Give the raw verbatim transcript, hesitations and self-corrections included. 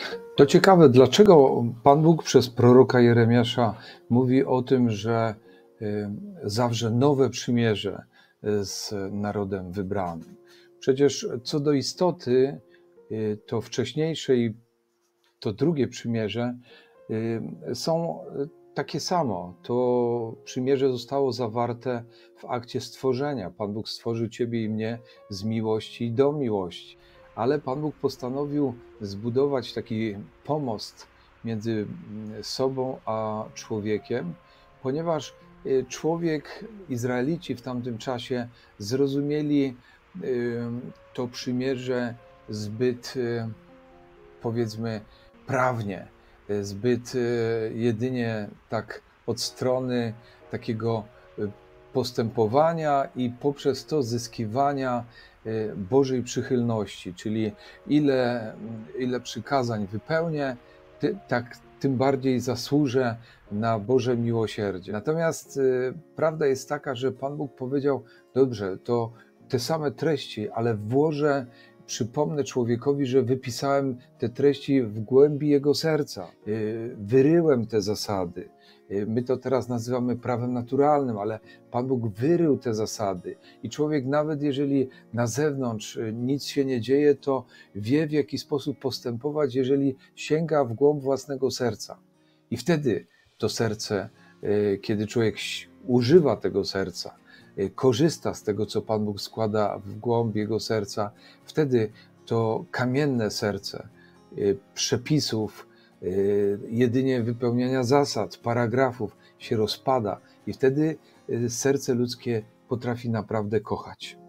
To ciekawe, dlaczego Pan Bóg przez proroka Jeremiasza mówi o tym, że y, zawrze nowe przymierze y, z narodem wybranym. Przecież co do istoty, y, to wcześniejsze i to drugie przymierze y, są takie samo. To przymierze zostało zawarte w akcie stworzenia. Pan Bóg stworzył ciebie i mnie z miłości i do miłości. Ale Pan Bóg postanowił zbudować taki pomost między sobą a człowiekiem, ponieważ człowiek, Izraelici w tamtym czasie zrozumieli to przymierze zbyt, powiedzmy, prawnie, zbyt jedynie tak od strony takiego postępowania i poprzez to zyskiwania Bożej przychylności, czyli ile, ile przykazań wypełnię, ty, tak tym bardziej zasłużę na Boże miłosierdzie. Natomiast y, prawda jest taka, że Pan Bóg powiedział, dobrze, to te same treści, ale włożę, przypomnę człowiekowi, że wypisałem te treści w głębi jego serca, y, wyryłem te zasady. My to teraz nazywamy prawem naturalnym, ale Pan Bóg wyrył te zasady i człowiek, nawet jeżeli na zewnątrz nic się nie dzieje, to wie, w jaki sposób postępować, jeżeli sięga w głąb własnego serca. I wtedy to serce, kiedy człowiek używa tego serca, korzysta z tego, co Pan Bóg składa w głąb jego serca, wtedy to kamienne serce przepisów, jedynie wypełniania zasad, paragrafów się rozpada i wtedy serce ludzkie potrafi naprawdę kochać.